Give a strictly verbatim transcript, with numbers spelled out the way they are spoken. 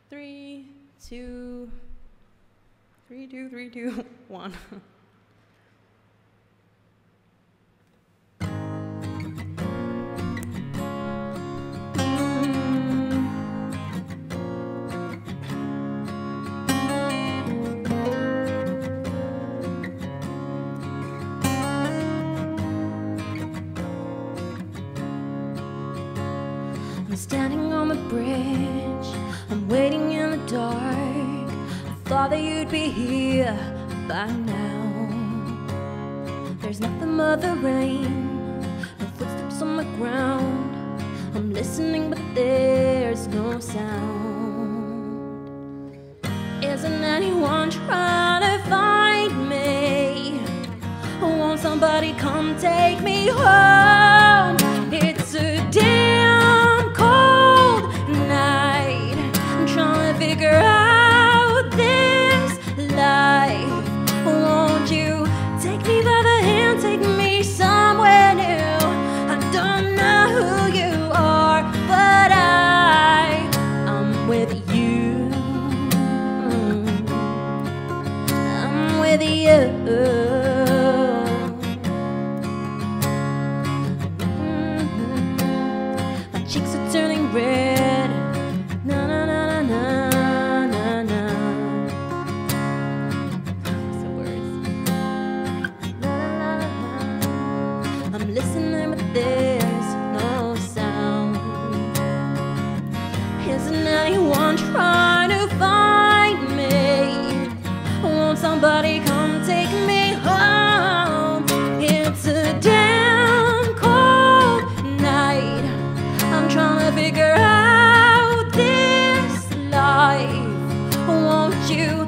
Three, two, three, two, three, two, one. I'm standing on the bridge, I'm waiting in the dark. I thought that you'd be here by now. There's nothing but the rain, no footsteps on the ground. I'm listening but there's no sound. Isn't anyone trying to find me? Won't somebody come take me home? It's a damn cold night. I'm trying to figure out this life. Won't you take me by the hand, take me somewhere new? I don't know who you are, but I, I'm with you. I'm with you. Cheeks are turning red. Na na na na na na na. What's the words? La, la, la, la. I'm listening but there's no sound. Isn't anyone trying to find me? Won't somebody come take me home? It's a damn cold night. I'm trying to figure out this life. Won't you